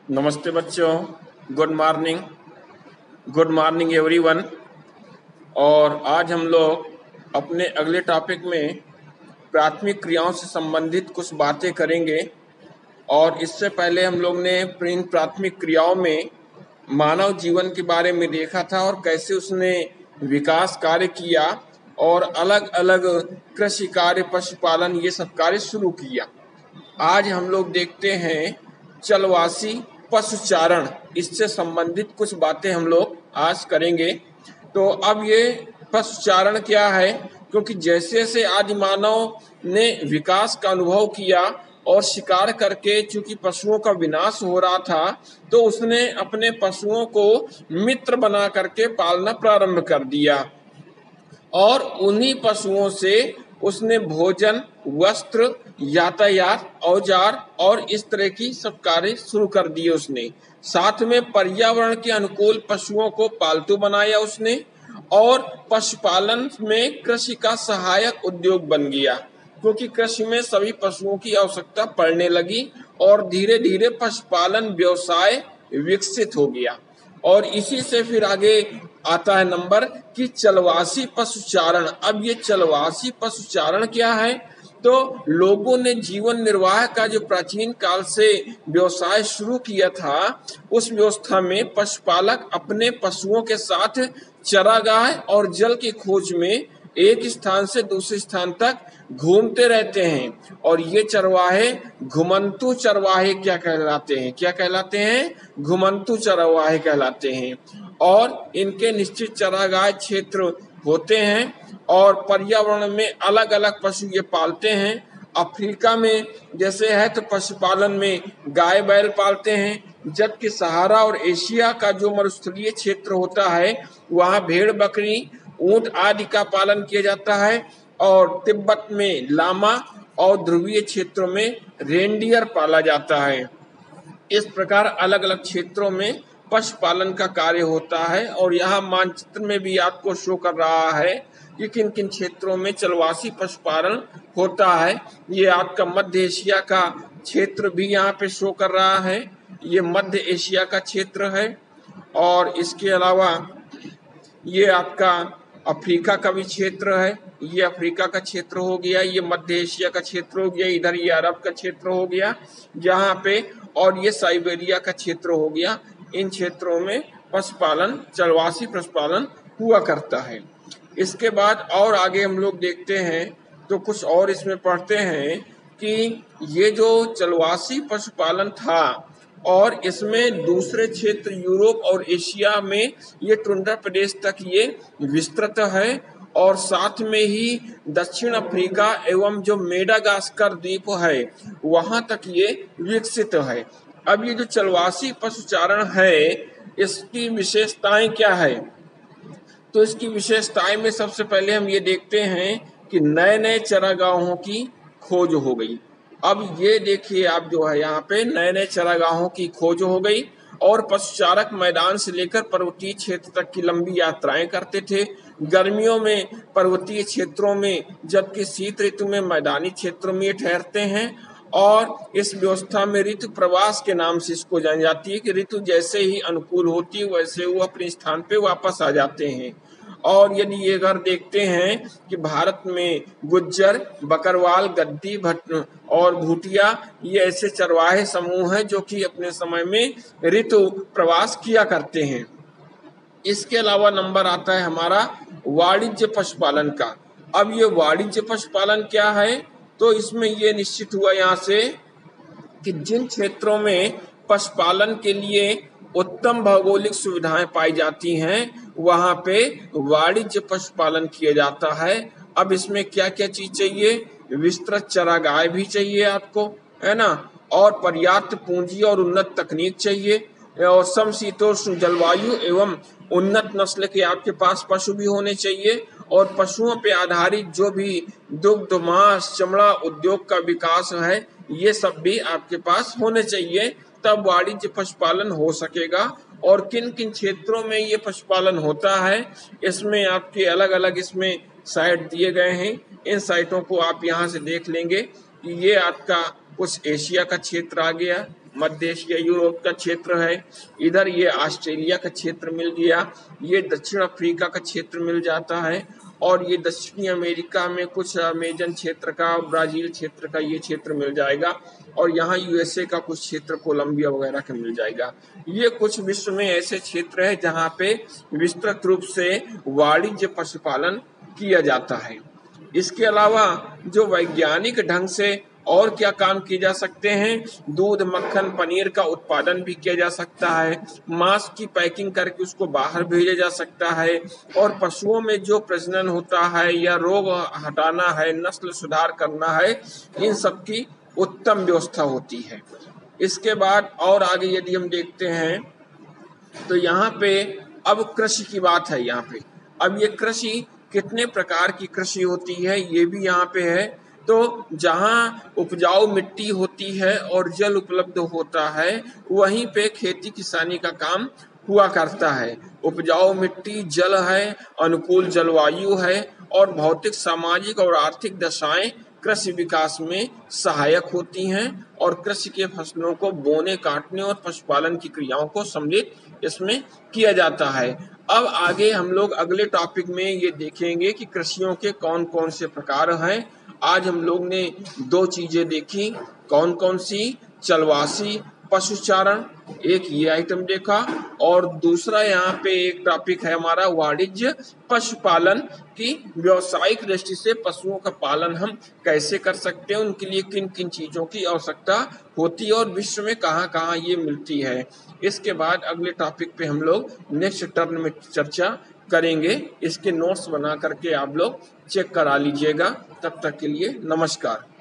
नमस्ते बच्चों, good morning everyone. और आज हम लोग अपने अगले टॉपिक में प्राथमिक क्रियाओं से संबंधित कुछ बातें करेंगे। और इससे पहले हम लोग ने इन प्राथमिक क्रियाओं में मानव जीवन के बारे में देखा था और कैसे उसने विकास कार्य किया और अलग अलग कृषि कार्य, पशुपालन, ये सब कार्य शुरू किया। आज हम लोग देखते हैं चलवासी पशुचारण, इससे संबंधित कुछ बातें हम लोग आज करेंगे। तो अब ये पशुचारण क्या है, क्योंकि जैसे जैसे आदि मानव ने विकास का अनुभव किया और शिकार करके चूंकि पशुओं का विनाश हो रहा था, तो उसने अपने पशुओं को मित्र बना करके पालना प्रारंभ कर दिया और उन्हीं पशुओं से उसने भोजन, वस्त्र, यातायात, औजार और इस तरह की सब कार्य शुरू कर दिए उसने। साथ में पर्यावरण के अनुकूल पशुओं को पालतू बनाया उसने और पशुपालन में कृषि का सहायक उद्योग बन गया, क्योंकि कृषि में सभी पशुओं की आवश्यकता पड़ने लगी और धीरे धीरे पशुपालन व्यवसाय विकसित हो गया। और इसी से फिर आगे आता है नंबर कि चलवासी पशुचारण। अब ये चलवासी पशुचारण क्या है? तो लोगों ने जीवन निर्वाह का जो प्राचीन काल से व्यवसाय शुरू किया था, उस व्यवस्था में पशुपालक अपने पशुओं के साथ चरागाह और जल की खोज में एक स्थान से दूसरे स्थान तक घूमते रहते हैं। और ये चरवाहे घुमंतु चरवाहे क्या कहलाते हैं? घुमंतु चरवाहे कहलाते हैं। और इनके निश्चित चरागाह क्षेत्र होते हैं और पर्यावरण में अलग अलग पशु ये पालते हैं। अफ्रीका में जैसे है तो पशुपालन में गाय बैल पालते हैं, जबकि सहारा और एशिया का जो मरुस्थलीय क्षेत्र होता है वहाँ भेड़ बकरी, ऊंट आदि का पालन किया जाता है। और तिब्बत में लामा और ध्रुवीय क्षेत्रों में रेंडियर पाला जाता है। इस प्रकार अलग अलग क्षेत्रों में पशुपालन का कार्य होता है। और यहाँ मानचित्र में भी आपको शो कर रहा है कि किन किन क्षेत्रों में चलवासी पशुपालन होता है। ये आपका मध्य एशिया का क्षेत्र भी यहाँ पे शो कर रहा है, ये मध्य एशिया का क्षेत्र है। और इसके अलावा ये आपका अफ्रीका का भी क्षेत्र है, ये अफ्रीका का क्षेत्र हो गया, ये मध्य एशिया का क्षेत्र हो गया, इधर ये अरब का क्षेत्र हो गया यहाँ पे, और ये साइबेरिया का क्षेत्र हो गया। इन क्षेत्रों में पशुपालन, चलवासी पशुपालन हुआ करता है। इसके बाद और आगे हम लोग देखते हैं तो कुछ और इसमें पढ़ते हैं कि ये जो चलवासी पशुपालन था और इसमें दूसरे क्षेत्र यूरोप और एशिया में ये टुंड्रा प्रदेश तक ये विस्तृत है और साथ में ही दक्षिण अफ्रीका एवं जो मेडागास्कर द्वीप है वहां तक ये विकसित है। अब ये जो चलवासी पशुचारण है इसकी विशेषताएं क्या है? तो इसकी विशेषताएं में सबसे पहले हम ये देखते हैं कि नए नए चरागाहों की खोज हो गई। अब ये देखिए आप जो है यहाँ पे नए नए चरागाहों की खोज हो गई और पशुचारक मैदान से लेकर पर्वतीय क्षेत्र तक की लंबी यात्राएं करते थे। गर्मियों में पर्वतीय क्षेत्रों में, जबकि शीत ऋतु में मैदानी क्षेत्रों में ठहरते हैं। और इस व्यवस्था में ऋतु प्रवास के नाम से इसको जानी जाती है कि ऋतु जैसे ही अनुकूल होती है वैसे वो अपने स्थान पे वापस आ जाते हैं। और यदि ये अगर देखते हैं कि भारत में गुज्जर, बकरवाल, गद्दी, भट्ट और भूटिया ये ऐसे चरवाहे समूह हैं जो कि अपने समय में ऋतु प्रवास किया करते हैं। इसके अलावा नंबर आता है हमारा वाणिज्य पशुपालन का। अब ये वाणिज्य पशुपालन क्या है? तो इसमें ये निश्चित हुआ यहाँ से कि जिन क्षेत्रों में पशुपालन के लिए उत्तम भौगोलिक सुविधाएं पाई जाती हैं वहां पे वाणिज्य पशुपालन किया जाता है। अब इसमें क्या क्या चीज चाहिए? विस्तृत चारागाह भी चाहिए आपको, है ना, और पर्याप्त पूंजी और उन्नत तकनीक चाहिए और समशीतोष्ण जलवायु एवं उन्नत नस्ल के आपके पास पशु भी होने चाहिए। और पशुओं पे आधारित जो भी दुग्ध, मांस, चमड़ा उद्योग का विकास है ये सब भी आपके पास होने चाहिए, तब वाणिज्य पशुपालन हो सकेगा। और किन किन क्षेत्रों में ये पशुपालन होता है इसमें आपके अलग अलग इसमें साइट दिए गए हैं। इन साइटों को आप यहाँ से देख लेंगे कि ये आपका कुछ एशिया का क्षेत्र आ गया, मध्य एशिया यूरोप का क्षेत्र है, इधर ये ऑस्ट्रेलिया का क्षेत्र मिल गया, ये दक्षिण अफ्रीका का क्षेत्र मिल जाता है, और ये दक्षिणी अमेरिका में कुछ अमेजन क्षेत्र का, ब्राजील क्षेत्र का ये क्षेत्र मिल जाएगा, और यहाँ यूएसए का कुछ क्षेत्र कोलंबिया वगैरह का मिल जाएगा। ये कुछ विश्व में ऐसे क्षेत्र है जहाँ पे विस्तृत रूप से वाणिज्य पशुपालन किया जाता है। इसके अलावा जो वैज्ञानिक ढंग से और क्या काम किए जा सकते हैं, दूध, मक्खन, पनीर का उत्पादन भी किया जा सकता है, मांस की पैकिंग करके उसको बाहर भेजा जा सकता है, और पशुओं में जो प्रजनन होता है या रोग हटाना है, नस्ल सुधार करना है, इन सब की उत्तम व्यवस्था होती है। इसके बाद और आगे यदि हम देखते हैं तो यहाँ पे अब कृषि की बात है। यहाँ पे अब ये कृषि कितने प्रकार की कृषि होती है ये भी यहाँ पे है। तो जहाँ उपजाऊ मिट्टी होती है और जल उपलब्ध होता है वहीं पे खेती किसानी का काम हुआ करता है। उपजाऊ मिट्टी, जल है, अनुकूल जलवायु है और भौतिक, सामाजिक और आर्थिक दशाएं कृषि विकास में सहायक होती हैं और कृषि के फसलों को बोने, काटने और पशुपालन की क्रियाओं को सम्मिलित इसमें किया जाता है। अब आगे हम लोग अगले टॉपिक में ये देखेंगे कि कृषियों के कौन कौन से प्रकार हैं। आज हम लोग ने दो चीजें देखी, कौन कौन सी, चलवासी पशुचारण, एक ये आइटम देखा, और दूसरा यहाँ पे एक टॉपिक है हमारा वाणिज्य पशुपालन की व्यावसायिक दृष्टि से पशुओं का पालन हम कैसे कर सकते हैं, उनके लिए किन किन चीजों की आवश्यकता होती है और विश्व में कहाँ कहाँ ये मिलती है। इसके बाद अगले टॉपिक पे हम लोग नेक्स्ट टर्न में चर्चा करेंगे। इसके नोट्स बना करके आप लोग चेक करा लीजिएगा। तब तक के लिए नमस्कार।